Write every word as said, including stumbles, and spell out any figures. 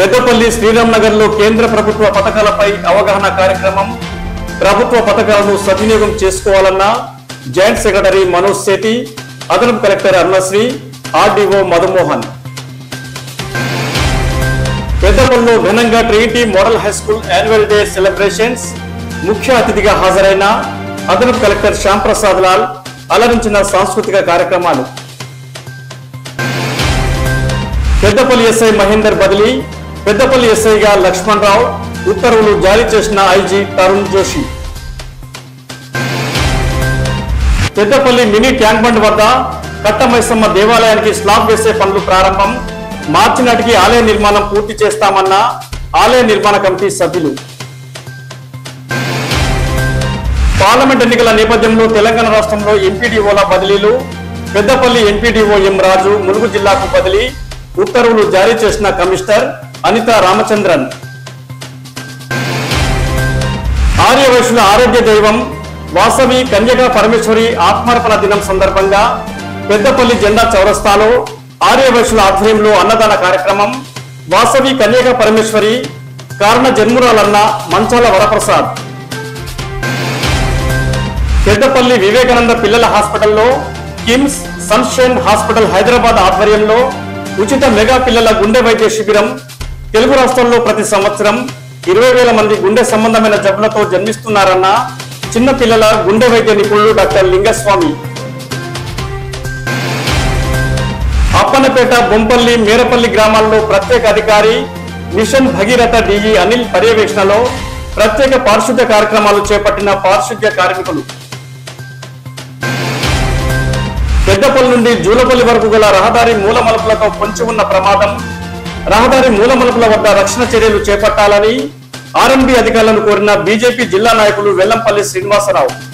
పెద్దపల్లి శ్రీరామ్ నగర్ లో కేంద్ర ప్రభుత్వ పథకాలపై అవగాహన కార్యక్రమం. ప్రభుత్వ పథకాలను సద్వినియోగం చేసుకోవాలన్న జాయింట్ సెక్రటరీ మనోజ్ సేటి, అదనపు కలెక్టర్ అరుణశ్రీ, ఆర్డీఓ మధుమోహన్. పెద్దపల్లిలో ఘనంగా Trinity model high school annual day celebrations. ముఖ్య అతిథిగా హాజరైన అదనపు కలెక్టర్ శ్యామ్ ప్రసాద్ లాల్ అలరించిన సాంస్కృతిక కార్యక్రమాలు. పెద్దపల్లి ఎస్ఐ మహేందర్ బదిలీ. పెద్దపల్లి ఎస్ఐగా లక్ష్మణ్ రావు ఉత్తర్వులు జారీ చేసిన IG Tarun Joshi. Peddapalli mini tank bund వద్ద కట్టమైసమ్మ దేవాలయానికి స్లాబ్ వేసే పనులు ప్రారంభం. మార్చి నాటికి ఆలయ నిర్మాణం పూర్తి చేస్తామన్న ఆలయ నిర్మాణ కమిటీ సభ్యులు. పార్లమెంట్ ఎన్నికల నేపథ్యంలో తెలంగాణ రాష్ట్రంలో ఎంపీడీఓల బదిలీలు. పెద్దపల్లి ఎంపీడీఓ ఎం రాజు ములుగు జిల్లాకు బదిలీ. ఉత్తర్వులు జారీ చేసిన కమిషనర్ అనిత రామచంద్రన్. ఆర్యవైశ్యుల ఆరోగ్య దైవం వాసవి కన్యకా పరమేశ్వరి ఆత్మార్పణ దినం సందర్భంగా పెద్దపల్లి జెండా చౌరస్తాలో ఆర్యవైశ్యుల ఆధ్వర్యంలో అన్నదాన కార్యక్రమం. వాసవి కన్యకా పరమేశ్వరి కారణ జన్మురాలన్న మంచాల వరప్రసాద్. పెద్దపల్లి వివేకానంద పిల్లల హాస్పిటల్లో కిమ్స్ సన్షైన్ హాస్పిటల్ హైదరాబాద్ ఆధ్వర్యంలో ఉచిత మెగా పిల్లల గుండె వైద్య శిబిరం. తెలుగు రాష్ట్రాల్లో ప్రతి సంవత్సరం ఇరవై వేల మంది గుండె సంబంధమైన జబ్బులతో జన్మిస్తున్నారన్న చిన్న పిల్లల గుండె వైద్య నిపుణులు డాక్టర్ లింగస్వామి. అప్పన్నపేట, బొంపల్లి, మేరపల్లి గ్రామాల్లో ప్రత్యేక అధికారి మిషన్ భగీరథ డిఈ అనిల్ పర్యవేక్షణలో ప్రత్యేక పారిశుద్ధ్య కార్యక్రమాలు చేపట్టిన పారిశుద్ధ్య కార్మికులు. పెద్దపల్లి నుండి జూలపల్లి వరకు గల రహదారి మూలమలుపులతో పొంచి ఉన్న ప్రమాదం. రహదారి మూలమలుపుల వద్ద రక్షణ చర్యలు చేపట్టాలని ఆర్ఎండ్బి అధికారులను కోరిన బీజేపీ జిల్లా నాయకులు వెల్లంపల్లి శ్రీనివాసరావు.